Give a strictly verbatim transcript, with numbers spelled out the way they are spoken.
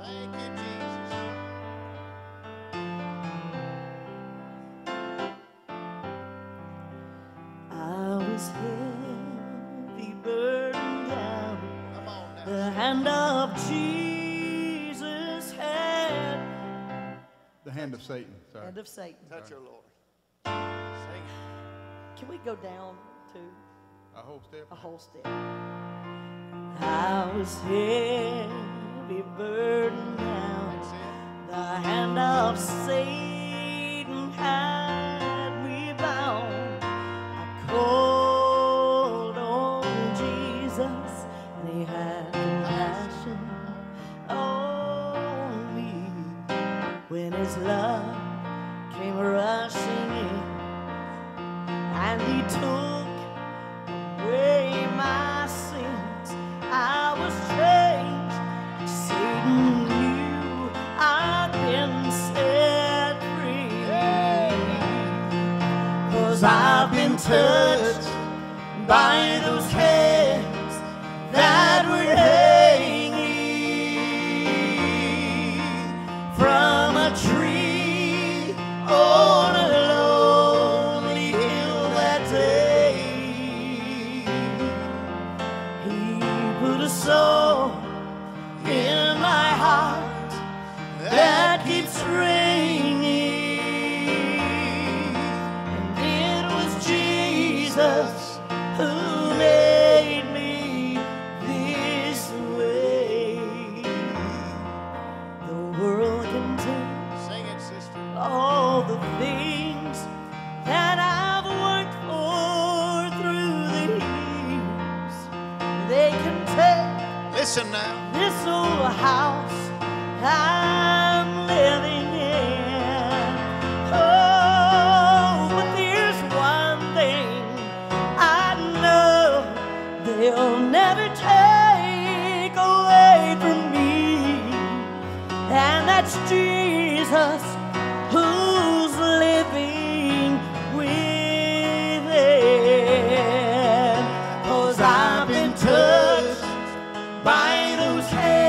Thank you, Jesus. I was heavy burdened down. Come on now. The hand of Jesus had. The hand of Satan. Sorry. Hand of Satan. Touch her, Lord. Sing it. Can we go down to A whole step. a whole step? I was heavy burdened down. That's it. The hand of Satan had me bound. I called on Jesus, and he had compassion on me. When his love came rushing in, and he took away my sins, I was changed. Satan knew I'd been set free. 'Cause I've been touched by those hands that were hanging from a tree on a lonely hill that day. He put a song in my heart that keeps ringing, and it was Jesus who made me this way. The world can take Sing it, sister. all the things that I've worked for through the years. They can take Listen now. this old house I'm living in. Oh, but there's one thing I know they'll never take away from me, and that's Jesus who's living within. 'Cause I've been touched by those hands